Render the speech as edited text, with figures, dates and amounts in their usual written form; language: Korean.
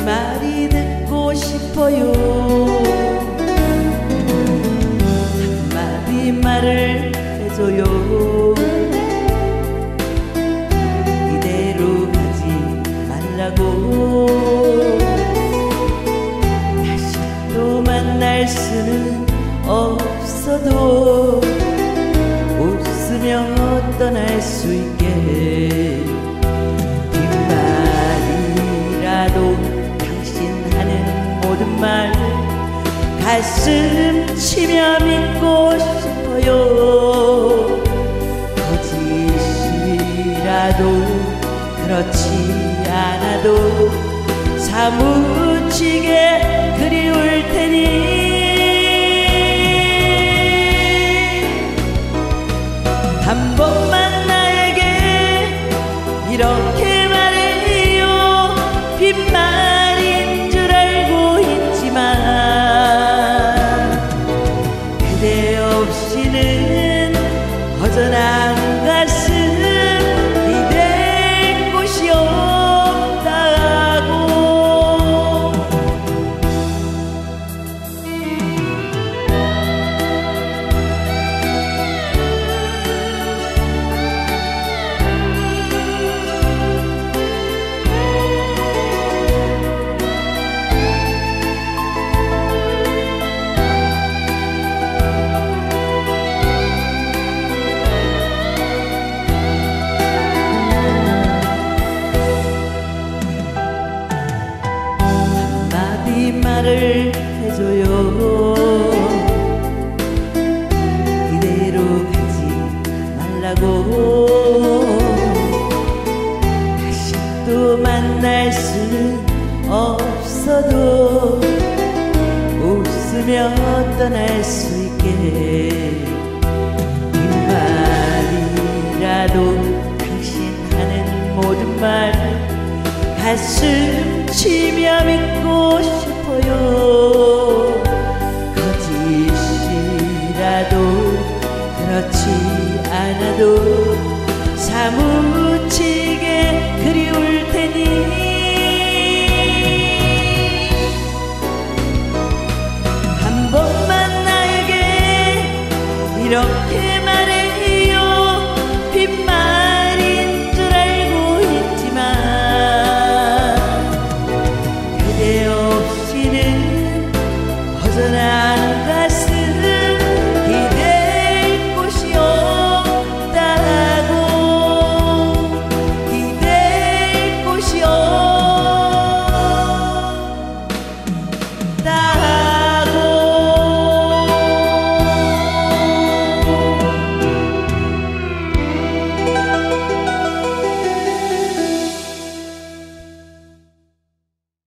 말이 듣고 싶어요. 한마디 말을 해줘요. 이대로 가지 말라고. 다시 또 만날 수는 없어도 웃으며 떠날 수 있게. 빈말이라도 당신 하는 모든 말 가슴 치며 믿고 싶어요. 거짓이라도 그렇지 않아도 사무치게 그리울 테니 한 번만 나에게 이렇게 말해요. 빈말인 줄 알고 있지만 그대 없이는 허전한 가슴 기댈 곳이 없다고. 말을 해줘요. 이대로 가지 말라고. 다시 또 만날 수는 없어도 웃으며 떠날 수 있게. 빈말이라도 당신 하는 모든 말 가슴 치며 믿고 싶어요.